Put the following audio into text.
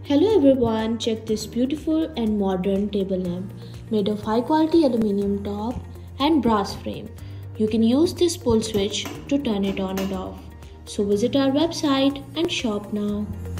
Hello everyone, check this beautiful and modern table lamp made of high quality aluminum top and brass frame. You can use this pull switch to turn it on and off. So visit our website and shop now.